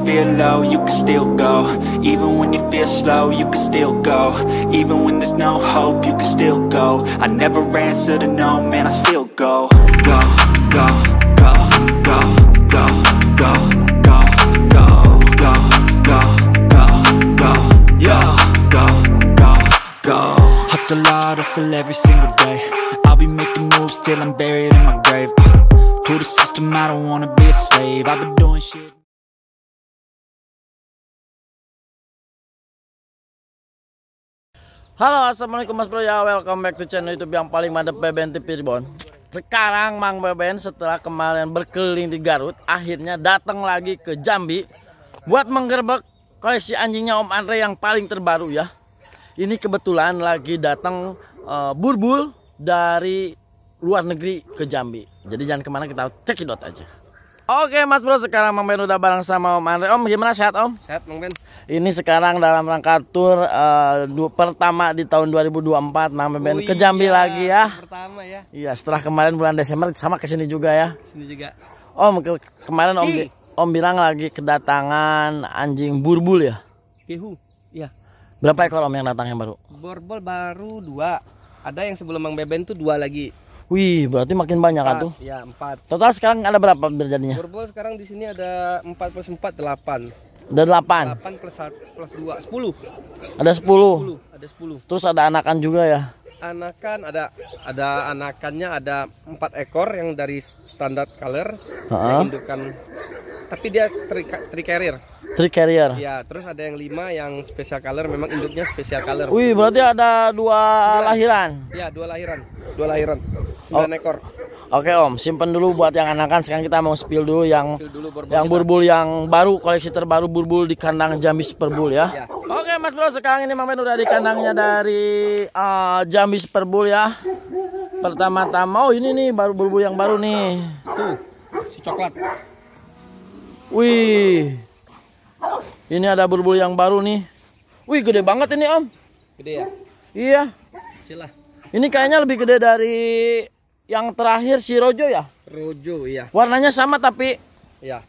feel low, you can still go. Even when you feel slow, you can still go. Even when there's no hope, you can still go. I never answer to no, man, I still go. Go, go, go, go, go, go, go, go, go, go, go, go, yo, go, go, go. Hustle hard, hustle every single day. I'll be making moves till I'm buried in my grave. To the system, I don't wanna be a slave. I've been doing shit. Halo, assalamualaikum Mas Bro ya, welcome back to channel YouTube yang paling mantep Beben TV Ribon. Sekarang Mang Beben setelah kemarin berkeliling di Garut, akhirnya datang lagi ke Jambi buat menggerebek koleksi anjingnya Om Andre yang paling terbaru ya. Ini kebetulan lagi datang burbul dari luar negeri ke Jambi. Jadi jangan kemana, kita cekidot aja. Oke Mas Bro, sekarang Mang Ben udah bareng sama Om Andre. Om, gimana, sehat Om? Sehat Mang Ben. Ini sekarang dalam rangka tur pertama di tahun 2024 Mang Ben ke Jambi lagi ya. Pertama ya. Iya, setelah kemarin bulan Desember sama kesini juga ya. Sini juga. Om, kemarin Om bilang lagi kedatangan anjing burbul ya. Kehu. Iya. Berapa ekor Om yang datang yang baru? Borbol baru 2. Ada yang sebelum Mang Beben tuh 2 lagi. Wih, berarti makin banyak kan tuh? Iya, 4. Total sekarang ada berapa berjadinya? Borbol sekarang di sini ada 4 plus 4 8. Ada 8. 8 plus 1 plus 2 10. Ada 10. Ada 10. Terus ada anakan juga ya? Anakan ada anakannya ada 4 ekor yang dari standar color, indukan. Tapi dia tri carrier. Tri carrier. Ya, terus ada yang 5 yang special color, memang induknya special color. Wih, berarti ada 2 lahiran. Ya, 2 lahiran. 2 lahiran. 9 ekor. Oke Om, simpen dulu buat yang anakan. Sekarang kita mau spill dulu yang burbul yang baru, koleksi terbaru burbul di kandang Jambi Superbull ya. Ya. Oke Mas Bro, sekarang ini Mang Ben udah di kandangnya dari Jambi Superbull ya. Pertama-tama, oh ini nih baru burbul yang baru nih. Tuh, si coklat. Wih. Ini ada burbul yang baru nih. Wih, gede banget ini Om. Gede ya? Iya. Kecil lah. Ini kayaknya lebih gede dari yang terakhir si Rojo ya? Rojo, iya. Warnanya sama tapi ya.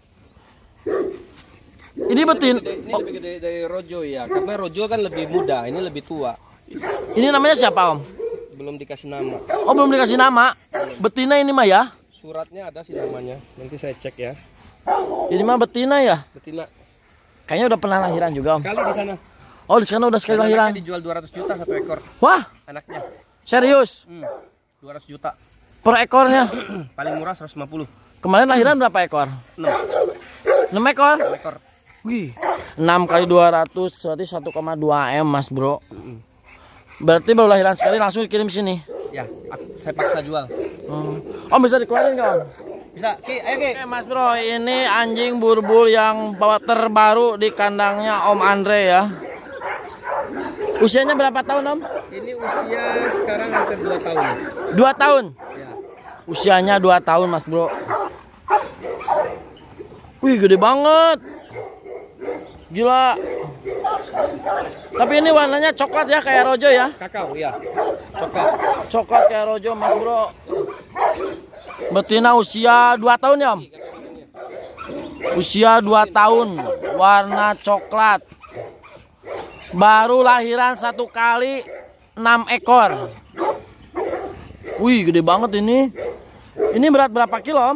Ini betin. Ini lebih gede dari Rojo ya. Karena Rojo kan lebih muda, ini lebih tua. Ini namanya siapa Om? Belum dikasih nama. Oh, belum dikasih nama. Betina ini mah ya? Suratnya ada sih namanya. Nanti saya cek ya. Ini mah betina ya? Betina. Kayaknya udah pernah lahiran juga Om. Sekali di sana. Oh, di sana udah sekali lahiran. Dijual 200 juta 1 ekor. Wah, anaknya. Serius? 200 juta. Per ekornya? Paling murah 150. Kemarin lahiran berapa ekor? 6 ekor? 6 ekor. Wih, 6 kali 200 berarti 1,2 M Mas Bro. Berarti baru lahiran sekali langsung kirim sini. Ya, saya paksa jual. Om, bisa dikeluarin nggak Om? Bisa, Ki, ayo Ki. Oke Mas Bro, ini anjing burbul yang terbaru di kandangnya Om Andre ya. Usianya berapa tahun Om? Ini usia sekarang hampir 2 tahun. 2 tahun? Ya. Usianya 2 tahun Mas Bro. Wih, gede banget. Gila. Tapi ini warnanya coklat ya, kayak Rojo ya? Kakao ya. Coklat. Coklat kayak Rojo Mas Bro. Betina usia 2 tahun ya Om? Usia 2 tahun. Warna coklat. Baru lahiran 1 kali 6 ekor. Wih, gede banget ini. Ini berat berapa kilo Om?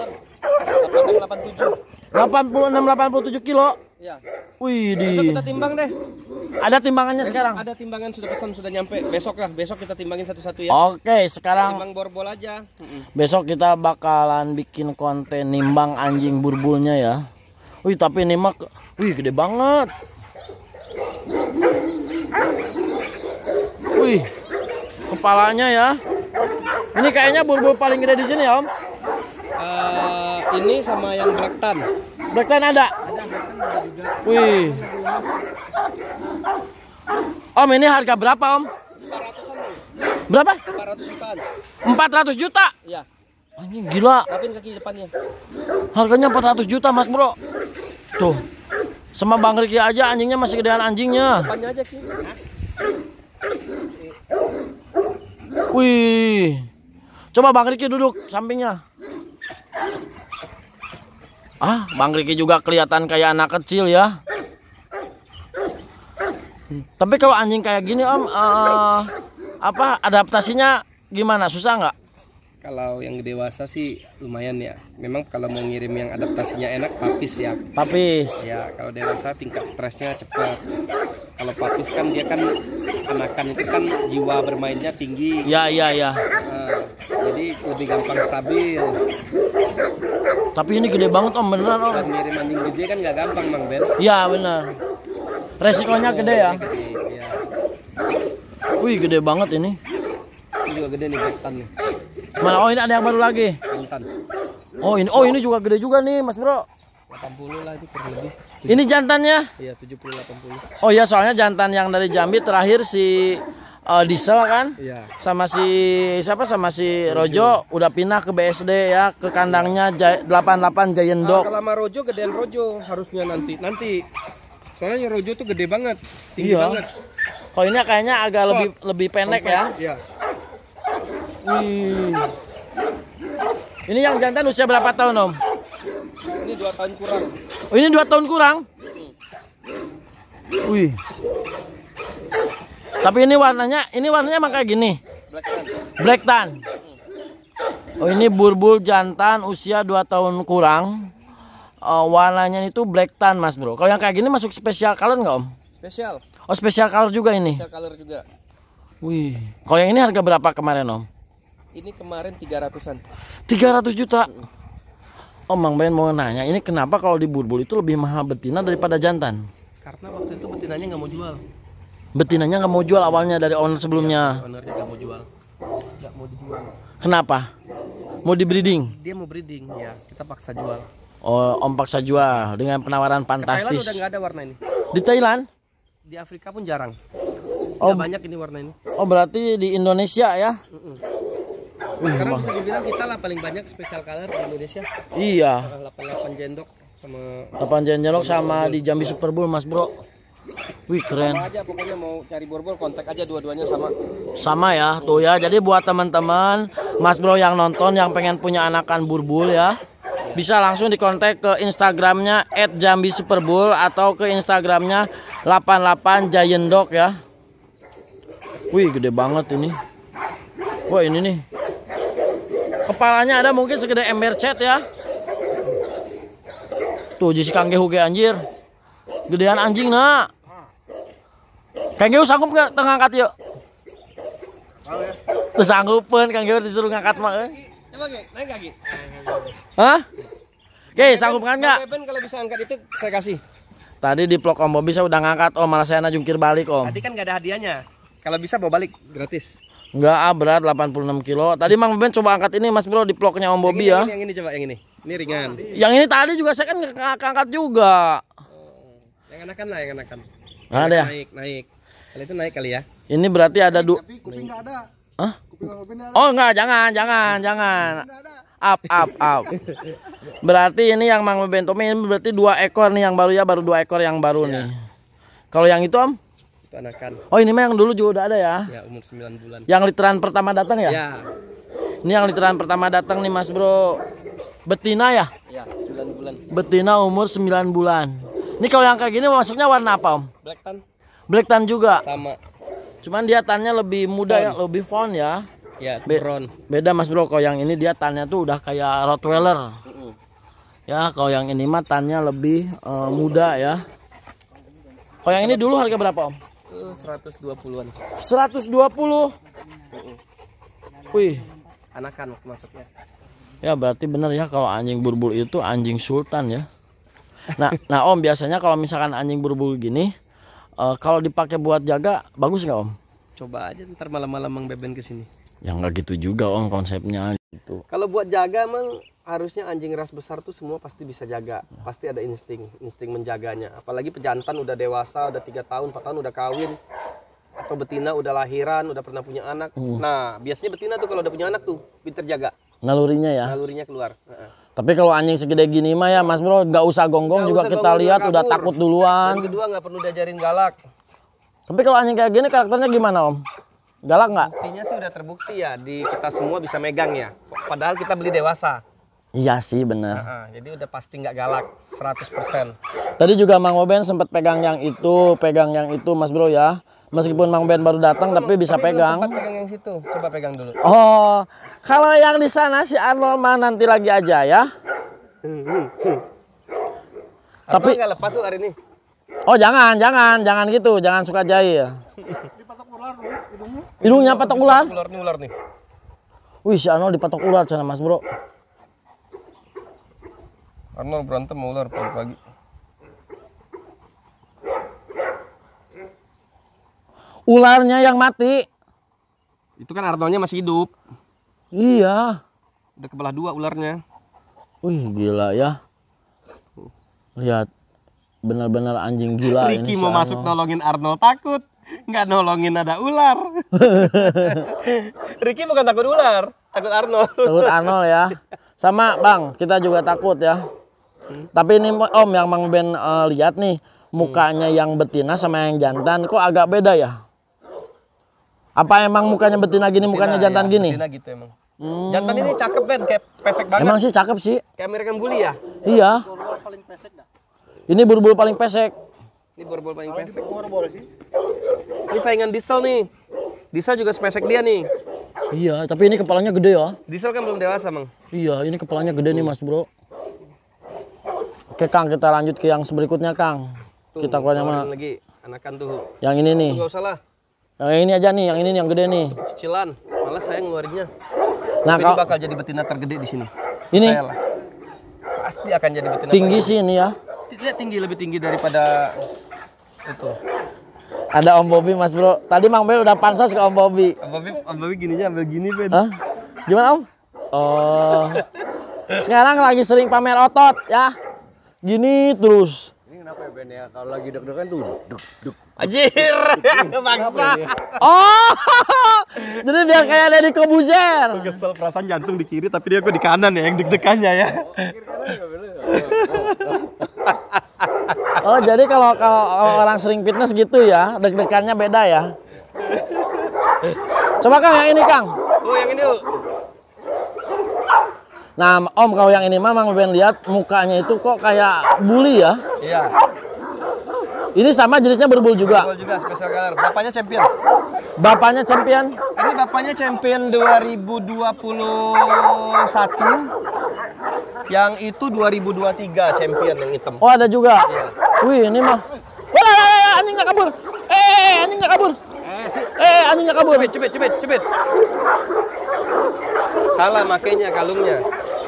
86-87 kilo. Ya. Wih, besok kita timbang deh. Ada timbangannya sekarang? Ada timbangan, sudah pesan, sudah nyampe. Besok kita timbangin satu-satu ya. Oke, sekarang timbang borbol aja. Besok kita bakalan bikin konten nimbang anjing burbulnya ya. Wih, tapi ini mah wih, gede banget. Wih, kepalanya ya. Ini kayaknya burbul paling gede di sini ya Om. Ini sama yang Black Tan. Black Tan ada? Wih. Om, ini harga berapa Om? 400-an. Berapa? 400 jutaan. 400 juta? Iya. Anjing gila. Rapin kaki depannya. Harganya 400 juta Mas Bro. Tuh. Sama Bang Riki aja anjingnya masih gedean anjingnya. Depannya aja Ki. Wih. Coba Bang Riki duduk sampingnya. Bang Riki juga kelihatan kayak anak kecil ya. Tapi kalau anjing kayak gini Om, adaptasinya gimana? Susah nggak? Kalau yang dewasa sih lumayan ya. Memang kalau mau ngirim yang adaptasinya enak papis ya. Papis. Ya kalau dewasa tingkat stresnya cepat. Kalau papis kan dia kan anakan itu kan jiwa bermainnya tinggi. Ya. Jadi lebih gampang stabil. Tapi ini gede banget Om, beneran Om. Dan ngirim anjing gede kan nggak gampang Bang Ben. Iya bener. Resikonya gede ya. Iya. Wih gede banget ini. Ini juga gede nih jantan nih. Mana? Oh ini ada yang baru lagi. Jantan. Oh ini juga gede juga nih Mas Bro. 80 lah itu kurang lebih. Ini jantannya? Iya 70-80. Oh iya soalnya jantan yang dari Jambi terakhir si Diesel kan? Iya. Sama si siapa? Sama si Rojo udah pindah ke BSD ya, ke kandangnya 88 Giant Dog. Kalau sama Rojo gedean Rojo harusnya nanti. Soalnya Rojo tuh gede banget, tinggi Iya. banget. Kalau ini kayaknya agak lebih pendek ya. Iya. Wih. Ini yang jantan usia berapa tahun Om? Ini 2 tahun kurang. Oh ini 2 tahun kurang? Wih. Tapi ini warnanya emang kayak gini. Black tan. Oh ini burbul jantan usia 2 tahun kurang. Warnanya itu black tan Mas Bro. Kalau yang kayak gini masuk spesial color nggak Om? Spesial. Oh spesial color juga ini. Spesial color juga. Wih. Kalau yang ini harga berapa kemarin Om? Ini kemarin 300-an. 300 juta. Om Bang Ben mau nanya, ini kenapa kalau di burbul itu lebih mahal betina daripada jantan? Karena waktu itu betinanya nggak mau jual. Betinanya nggak mau jual awalnya dari owner sebelumnya. Ownernya nggak mau jual. Nggak mau dijual. Kenapa? Mau di breeding? Dia mau breeding, ya kita paksa jual. Oh, Om paksa jual dengan penawaran Thailand fantastis. udah nggak ada warna ini. Di Thailand? Di Afrika pun jarang. Oh, Nggak banyak ini warna ini. oh berarti di Indonesia ya? Karena bisa dibilang kita lah paling banyak spesial color di Indonesia. Iya. 88 jendok sama 8 jenjelok sama di Jambi Super Bowl Mas Bro. Wih keren. sama aja, pokoknya mau cari borbol kontak aja dua-duanya sama. Sama ya tuh ya. Jadi buat teman-teman Mas Bro yang nonton yang pengen punya anakan burbul ya, bisa langsung dikontak ke Instagramnya @jambi_superbull atau ke Instagramnya 88 Giant Dog ya. Wih gede banget ini. Wah ini nih. Kepalanya ada mungkin segede ember cat ya. Tuh jisi Kang Gehu ge anjir. Gedean anjing nak. Kang Gehu sanggup gak tengah angkat yuk? Tuh sanggupen Kang Gehu disuruh ngangkat mah. Coba Ge, naik lagi. Hah? Oke, sanggup kan nggak? Beben kalau bisa angkat itu saya kasih. Tadi di vlog Om Bobi saya udah ngangkat Om, malah saya jungkir balik Om. Tadi kan nggak ada hadiahnya. Kalau bisa bawa balik gratis. Enggak, berat 86 kilo. Tadi Mang Beben coba angkat ini Mas Bro di vlognya Om Bobi ya. Yang ini coba yang ini. Ini ringan. Yang ini tadi juga saya kan ngangkat juga. Yang anakan lah, yang anakan. Ada ya? Naik. Kalau itu naik kali ya. Ini berarti ada Tapi kuping nggak ada. Hah? Kuping nggak ada. Oh enggak, jangan. Up. Berarti ini yang Mang Beben Tommy ini berarti 2 ekor nih yang baru ya, baru 2 ekor yang baru nih. Kalau yang itu Om? Itu anakan. Oh ini mah yang dulu juga udah ada ya. Ya umur 9 bulan. Yang literan pertama datang ya? Ya. Ini yang literan pertama datang nih Mas Bro. Betina ya? Ya, 9 bulan. Betina umur 9 bulan. Ini kalau yang kayak gini masuknya warna apa Om? Black tan Black tan juga. sama. Cuman dia tannya lebih muda ya, lebih fawn ya. Ya, Be- brown. Beda Mas Bro, kalau yang ini dia tannya tuh udah kayak Rottweiler. Ya, kalau yang ini mah tannya lebih muda ya. Kalau yang ini dulu harga berapa Om? 120-an. 120. Wih, Anakan masuknya. ya berarti bener ya kalau anjing burbul itu anjing sultan ya. Nah Om biasanya kalau misalkan anjing burbul gini, kalau dipakai buat jaga bagus nggak Om? Coba aja ntar malam-malam Mang Beben kesini. Ya nggak gitu juga Om konsepnya gitu. Kalau buat jaga emang harusnya anjing ras besar tuh semua pasti bisa jaga. Pasti ada insting menjaganya. Apalagi pejantan udah dewasa, udah 3 tahun, 4 tahun udah kawin. Atau betina udah lahiran, udah pernah punya anak. Nah, biasanya betina tuh kalau udah punya anak tuh pinter jaga. Nalurinya ya. Nalurinya keluar. Tapi kalau anjing segede gini mah ya Mas Bro nggak usah gonggong Nggak juga usah kita gonggong, lihat udah udah kabur. takut duluan. Dan kedua nggak perlu diajarin galak. Tapi kalau anjing kayak gini karakternya gimana Om? Galak nggak? Buktinya sih udah terbukti ya di kita semua bisa megang ya. Padahal kita beli dewasa. Iya sih bener. Jadi udah pasti nggak galak 100%. Tadi juga Mang Boben sempat pegang yang itu Mas Bro ya. Meskipun Mang Ben baru datang tapi bisa pegang. Sempat pegang yang situ. Coba pegang dulu. Oh, kalau yang di sana si Arnold mah nanti lagi aja ya. Tapi nggak lepas tuh hari ini. Oh jangan gitu, jangan suka jahil. Hidungnya patok ular. Ular nih. Wih si Arnold dipatok ular sana Mas Bro. Arnold berantem sama ular pagi-pagi. Ularnya yang mati. Itu kan Arnoldnya masih hidup. Iya. Udah kebelah dua ularnya. Wih gila ya. Lihat. Benar-benar anjing gila ini. Ricky si mau masuk nolongin Arnold takut. Nggak nolongin ada ular. Ricky bukan takut ular. Takut Arnold. Takut Arnold ya. Sama Bang, kita juga takut ya. Tapi ini Om yang Mang Ben lihat nih. Mukanya yang betina sama yang jantan kok agak beda ya? Apa emang mukanya betina gini, mukanya jantan ya, gini? Betina gitu emang. Jantan ini cakep Ben, kayak pesek banget. Emang sih cakep sih. Kayak American Bully ya? Iya. Ini buru-buru paling pesek. Ini buru-buru paling pesek. Ini saingan Diesel nih. Diesel juga sepesek dia nih. Iya, tapi ini kepalanya gede ya. Diesel kan belum dewasa, Mang. Iya, ini kepalanya gede nih Mas Bro. Oke Kang, kita lanjut ke yang berikutnya Kang. Tuh, kita keluar yang mana? Lagi anakan tuh. Yang ini nih. Enggak usah lah. Yang ini aja nih, yang ini nih, yang gede nih. Cicilan. Malah saya ngeluarinnya. Nah, ini kalau bakal jadi betina tergede di sini. ini Saya lah. Pasti akan jadi betina. tinggi sih ini ya. Dia tinggi, lebih tinggi daripada itu. Ada Om Bobby Mas Bro. Tadi Mang Ben udah pansos ke Om Bobby. Om Bobby gininya ambil gini, Ben. Hah? Gimana Om? Oh. Sekarang lagi sering pamer otot ya. Gini terus. Ini kenapa ya Ben ya? Kalau lagi deg-degan tuh deg. Anjir, maksa. Oh. Jadi biar kayak Deddy Kobuzer. Kesel perasaan jantung di kiri tapi dia kok di kanan ya yang deg-degannya ya. Oh, jadi kalau orang sering fitness gitu ya, deg-degannya beda ya. Coba Kang yang ini Kang. Oh, yang ini yuk. Nah, Om kalau yang ini mah Mang Ben lihat mukanya itu kok kayak bully ya. Iya. Ini sama jenisnya berbul juga. Berbul juga special color. Bapaknya champion. Bapaknya champion. Ini bapaknya champion 2021. Yang itu 2023 champion yang hitam. Oh, ada juga. Iya. Wih, ini mah. Wah, anjingnya kabur. Anjingnya kabur. Anjingnya kabur. Cepet. Salah makainya kalungnya.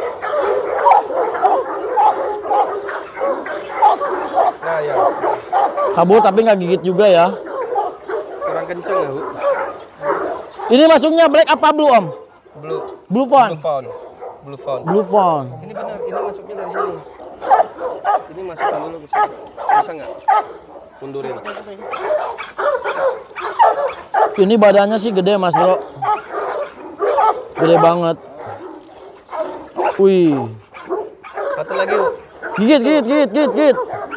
Nah, ya. Kabur tapi nggak gigit juga ya. Kurang kenceng ya, Bu. Ini masuknya black apa blue Om? Blue Fawn. Blue Fawn. Ini benar, ini masuknya dari sini. Ini masuk dulu ke sini. Bisa nggak? Mundurin. Ini badannya sih gede Mas Bro. Gede banget. Wih. Satu lagi, Bu. Gigit.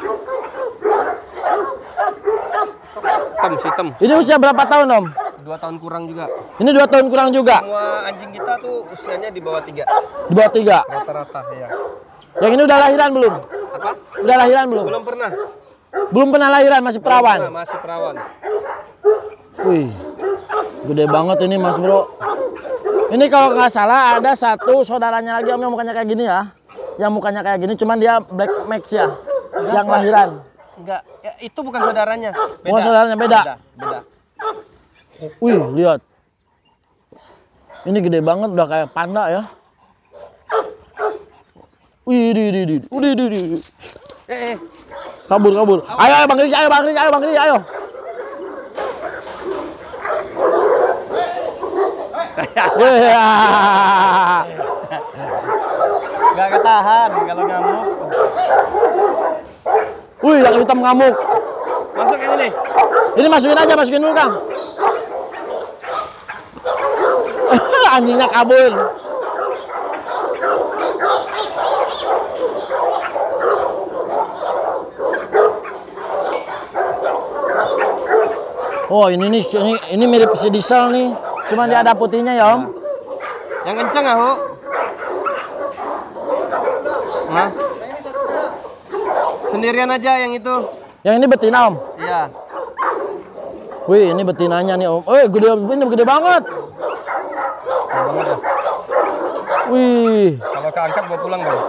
Hitam. Ini usia berapa tahun Om? 2 tahun kurang juga. Ini 2 tahun kurang juga. Semua anjing kita tuh usianya di bawah 3. Di bawah 3. Rata-rata ya. Yang ini udah lahiran belum? Apa? Udah lahiran belum? Belum pernah. Belum pernah lahiran, masih perawan. Belum pernah, masih perawan. Wih. Gede banget ini Mas Bro. Ini kalau nggak salah ada satu saudaranya lagi Om yang mukanya kayak gini ya. Yang mukanya kayak gini cuman dia black max ya. Yang lahiran. Enggak, ya, itu bukan saudaranya. Beda. Bukan saudaranya, beda. Wih, lihat. Ini gede banget udah kayak panda ya. Wih, di. Kabur. Ayo Bang Riki, ayo. Gak ketahan kalau ngamuk. Wih, yang hitam ngamuk. Masuk yang ini. Ini masukin dulu Kang. Anjingnya kabur. Oh, ini mirip si Diesel nih. Cuman dia ada putihnya ya Om. Yang kenceng ya, Bu. Hah? Sendirian aja yang itu. Yang ini betina Om. Iya. Wih, ini betinanya nih Om. Ini gede banget. Wih, Kalau keangkat bawa pulang Bang.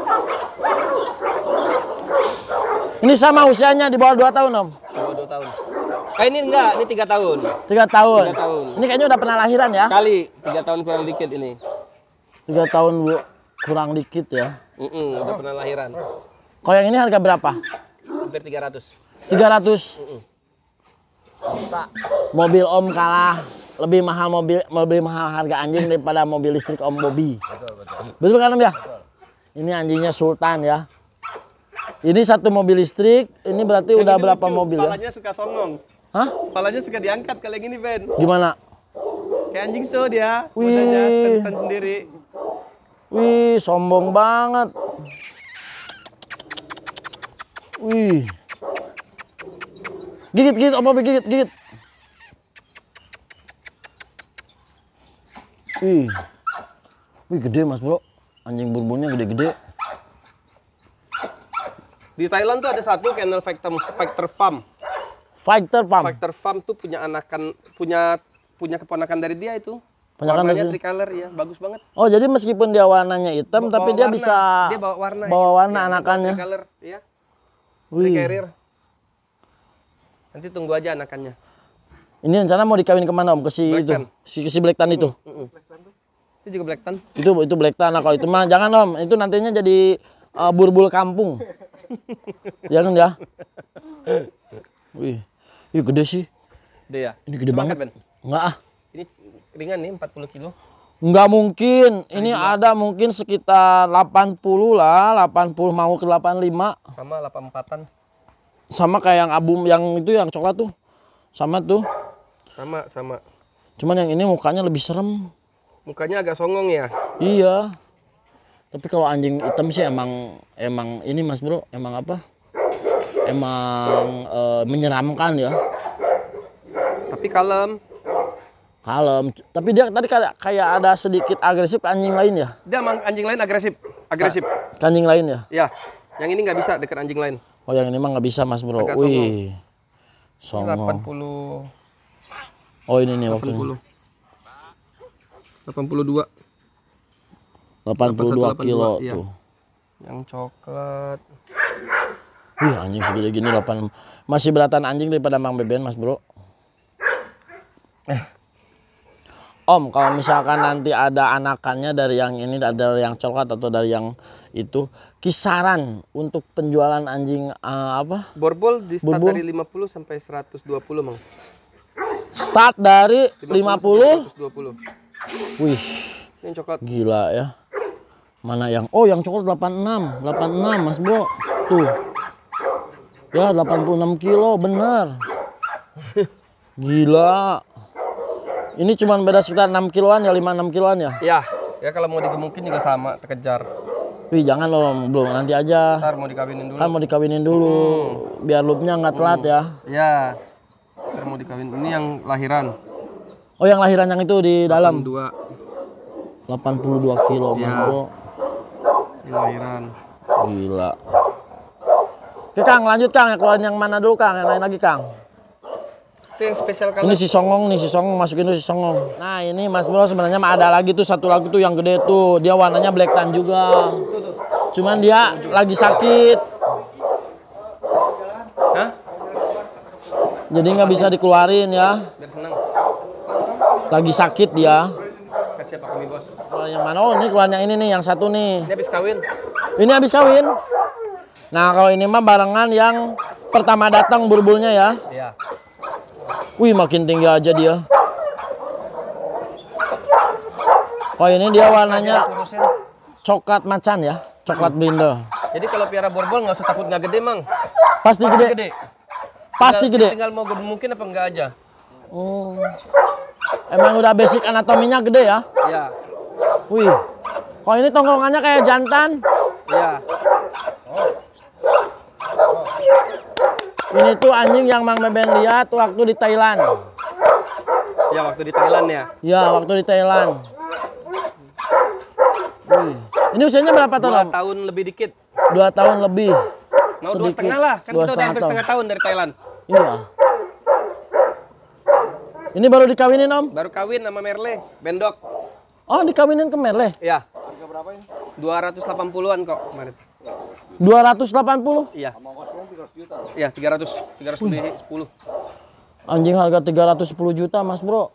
ini sama usianya di bawah 2 tahun Om. 2 tahun. Ini enggak, ini 3 tahun. 3 tahun. 3 tahun. Ini kayaknya udah pernah lahiran ya? Kali 3 tahun kurang dikit ini. 3 tahun kurang dikit ya. Udah pernah lahiran. Kalau yang ini harga berapa? Hampir 300. 300. Mobil Om kalah. Lebih mahal harga anjing daripada mobil listrik Om Bobby. Betul kan Om ya? Ini anjingnya Sultan ya. Ini satu mobil listrik, ini berarti Yang udah ini berapa lucu, mobil ya? Palanya suka songong. Hah? Palanya suka diangkat kalau yang ini Ben. Gimana? Kayak anjing show dia. Wih. Udahnya stand sendiri. Wih, sombong banget. Wih. Gigit, Om Bobby, gigit. Wih. Wih, gede Mas Bro. Anjing burbunnya gede-gede. Di Thailand tuh ada satu kennel Factor Farm. Fighter Farm. Factor Farm tuh punya keponakan dari dia itu. Ponakan Warnanya dari- tricolor ya, bagus banget. Oh, jadi meskipun dia warnanya hitam, tapi dia warna. bisa Dia bawa warna. bawa ya. warna Ya, anakannya. Tricolor, ya. Wih. Carrier. Nanti tunggu aja anakannya. Ini rencana mau dikawin kemana Om? Ke si Black itu, Tan. si Black Tan itu. Itu juga Black Tan. Itu Black Tan. Nah, kalau itu mah jangan Om. Itu nantinya jadi burbul kampung. Jangan ya. Wih. Ih, gede sih. Gede ya? Ini gede Coba banget. angkat, Ben. Enggak ah. Ini ringan nih 40 kilo. Enggak mungkin. Ini ada mungkin sekitar 80 lah, 80 mau ke 85. Sama 84-an. Sama kayak yang album yang itu yang coklat tuh. Sama tuh. Sama. Cuman yang ini mukanya lebih serem. Mukanya agak songong ya. Iya. Tapi kalau anjing hitam sih emang ini Mas Bro, emang apa? Emang menyeramkan ya. Tapi kalem. Kalem. Tapi dia tadi kayak ada sedikit agresif ke anjing lain ya. Dia emang anjing lain agresif. Ke anjing lain ya. Ya. Yang ini nggak bisa dekat anjing lain. Oh yang ini mah nggak bisa Mas Bro. Agak Wih. Ini Songong. 80. Oh ini nih waktu 80. 82. 82 kilo iya. tuh. Yang coklat. Wih anjing segede gini 8. Masih beratan anjing daripada Mang Beben Mas Bro. Om, kalau misalkan nanti ada anakannya dari yang ini, dari yang coklat atau dari yang itu, kisaran untuk penjualan anjing apa? Borbol di start Borbol? dari 50 sampai 120, Mang. Start dari 50. 120. Wih, Ini yang coklat. gila ya. Mana yang yang coklat 86, 86 Mas Bro. Tuh. Ya 86 kilo, bener. Gila. Ini cuma beda sekitar 6 kiloan ya, 5-6 kiloan ya. Ya kalau mau digemukin juga sama, terkejar. Wih jangan loh, belum nanti aja. Ntar mau dikawinin dulu. Kan mau dikawinin dulu, biar loopnya nggak telat ya. Ya. Ntar mau dikawin. Ini yang lahiran. Oh yang lahiran yang itu di dalam 82 82 kilo Mas Ya. Bro. yang lahiran. Gila. Oke Kang, lanjut Kang, yang keluarin yang mana dulu Kang? Yang lain lagi Kang. Itu yang spesial Ini color. si Songong nih, si Songong masukin tuh si Songong. Nah ini Mas Bro sebenarnya mah ada lagi tuh satu lagi tuh yang gede tuh. Dia warnanya black tan juga. Cuman dia lagi sakit. Hah? Jadi nggak bisa dikeluarin ya. Biar senang. Lagi sakit dia. Kasih apa kami, Bos? Keluar yang mana? Oh ini keluar yang ini nih, yang satu nih. Ini habis kawin. Ini habis kawin. Nah kalau ini mah barengan yang pertama datang burbulnya ya. Iya. Wih makin tinggi aja dia. Kalau ini dia warnanya Kurusin. coklat macan ya, coklat brindle. Jadi kalau piara borbol nggak usah takut nggak gede, Mang. Pasti gede. Gede. Pasti gede. Tinggal mau mungkin apa enggak aja. Oh. Emang udah basic anatominya gede ya? Iya. Wih. Kalau ini tongkrongannya kayak jantan. Iya. Ini tuh anjing yang Mang Beben lihat waktu di Thailand. Ya waktu di Thailand ya. Ya, waktu di Thailand. Wih. Ini usianya berapa 2 tahun? Om? tahun lebih dikit. 2 tahun lebih. Mau Sedikit. 2,5 lah, kan 2,5 kita udah hampir setengah tahun dari Thailand. Iya. Ini baru dikawinin Om? Baru kawin sama Merle, bendok. Oh dikawinin ke Merle? Iya. Harga berapa ini? 280-an kok kemarin. 280? Iya. Iya, 300 lebih 10. Anjing harga 310 juta Mas Bro.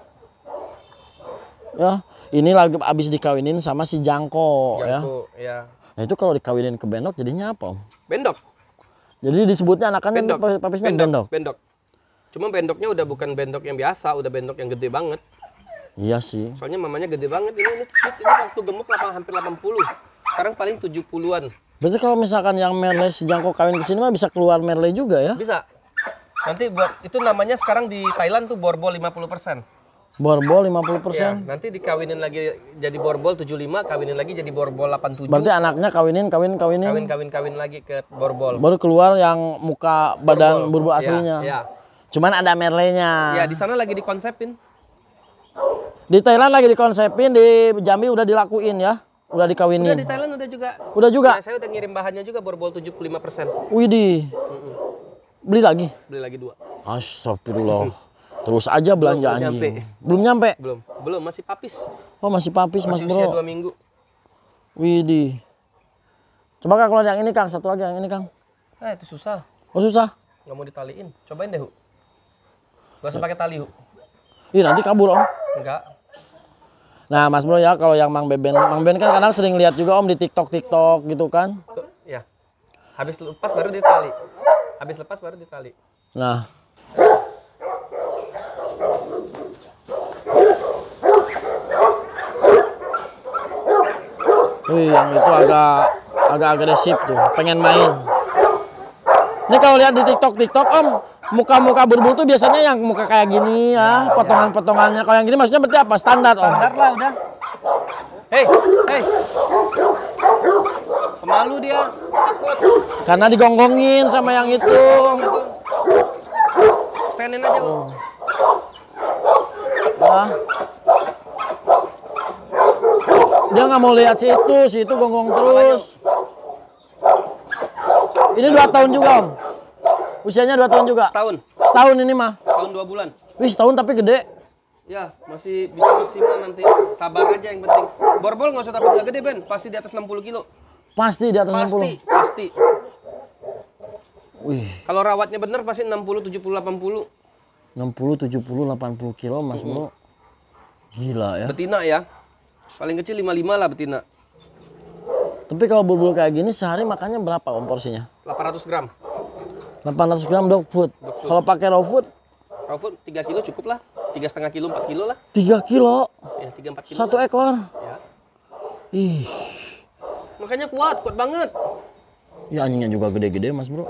Ya, ini lagi abis dikawinin sama si Jangko ya. Ya. Nah itu kalau dikawinin ke bendok jadinya apa Om? Bendok. Jadi disebutnya anakannya Bendok. papisnya bendok. Bendok. Cuma bendoknya udah bukan bendok yang biasa, udah bendok yang gede banget. Iya sih. Soalnya mamanya gede banget ini waktu gemuk hampir 80. Sekarang paling 70-an. Berarti kalau misalkan yang Merle si Jangko kawin ke sini mah bisa keluar Merle juga ya? Bisa. Nanti buat itu namanya sekarang di Thailand tuh borbol 50%. Borbol Ya, 50%. nanti dikawinin lagi jadi borbol 75, kawinin lagi jadi borbol 87. Berarti anaknya kawinin. Kawin lagi ke borbol. Baru keluar yang muka badan burbul aslinya. Ya. Cuman ada Merlenya. Ya, di sana lagi dikonsepin. Di Thailand lagi dikonsepin, di Jambi udah dilakuin ya. Udah Udah dikawinin. di Thailand udah juga. Udah juga. Ya, saya udah ngirim bahannya juga borbol 75%. Widih. Beli lagi? Beli lagi 2. Astagfirullah. Terus aja belanja Belum anjing. nyampe. Belum nyampe? Belum masih papis. Oh masih papis Mas Masih usia Bro. 2 minggu. Widih. Coba Kang kalau yang ini Kang, satu lagi yang ini Kang. Itu susah. Oh susah? Nggak mau ditaliin. Cobain deh, Hu. Gak usah pakai tali, Hu. Ih nanti kabur Om. Enggak. Nah Mas Bro ya kalau yang Mang Beben kan kadang sering lihat juga Om di TikTok gitu kan. Tuh, ya. Habis lepas baru ditali. Nah. Wih, yang itu agak agresif tuh, pengen main. Ini kalau lihat di TikTok Om, muka-muka burbul tuh biasanya yang muka kayak gini ya, potongan-potongannya. Kalau yang gini maksudnya berarti apa? Standar Om. Standar lah udah. Hei. Pemalu dia. Takut. Karena digonggongin sama yang itu. Standin aja, Hu. Nah. Dia nggak mau lihat si itu gonggong terus. Ini 2 tahun juga Om. Usianya 2 tahun juga. Setahun ini mah. Tahun 2 bulan. Wih setahun tapi gede. Ya, masih bisa maksimal nanti. Sabar aja yang penting. Borbol nggak usah takut nggak gede, Ben. Pasti di atas 60 kilo. Pasti di atas 60. Pasti. Wih. Kalau rawatnya bener pasti 60, 70, 80. 60, 70, 80 kilo Mas Bro. Gila ya. Betina ya. Paling kecil 55 lah betina. Tapi kalau burbul kayak gini sehari makannya berapa Om porsinya? 800 gram. 800 gram dog food. Kalau pakai raw food? Raw food 3 kilo cukup lah. 3,5 kilo, 4 kilo lah. 3 kilo? Ya, 3-4 kilo. 1 ekor? Ya. Ih. Makanya kuat banget. Ya anjingnya juga gede-gede Mas Bro.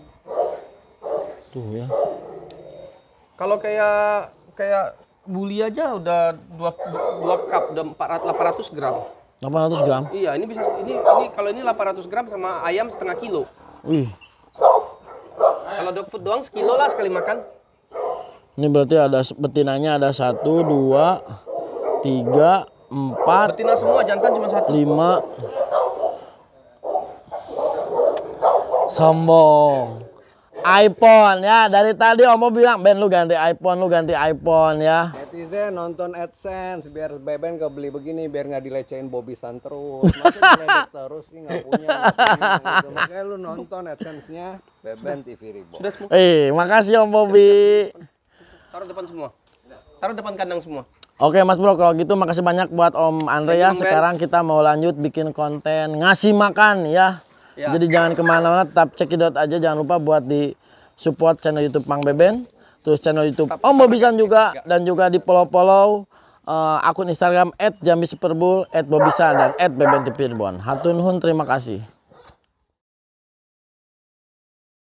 Tuh ya. Kalau kayak bully aja udah 2 cup, udah 800 gram. 800 gram? Iya, ini bisa ini kalau ini 800 gram sama ayam setengah kilo. Wih. Kalau dog food doang sekilo lah sekali makan. Ini berarti ada betinanya ada 1, 2, 3, 4, Betina semua, jantan cuma 1. 5. Sombong. iPhone ya, dari tadi Om bilang, Ben lu ganti iPhone ya. Netizen nonton AdSense biar Beben gak beli begini, biar nggak dilecehin Bobisan terus. Masa diledek terus nih nggak punya. Gitu. Makanya lu nonton AdSense-nya Beben TV Reborn. Sudah semua. Makasih Om Bobi. Taruh depan semua. Taruh depan kandang semua. Oke Mas Bro, kalau gitu makasih banyak buat Om Andre ya. Om Ren. Sekarang kita mau lanjut bikin konten ngasih makan ya. Ya. Jadi jangan kemana-mana, tetap cekidot aja. Jangan lupa buat di support channel YouTube Mang Beben, terus channel YouTube Om Bobisan juga, dan juga di follow akun Instagram @jambi superbull, @bobisan dan @bebentipirboon. Hatur nuhun, terima kasih.